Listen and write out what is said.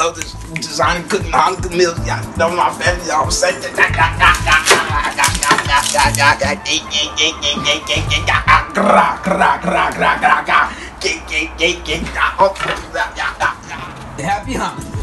love this designing cooking hot meals. Y'all know my family. Y'all say happy hunting.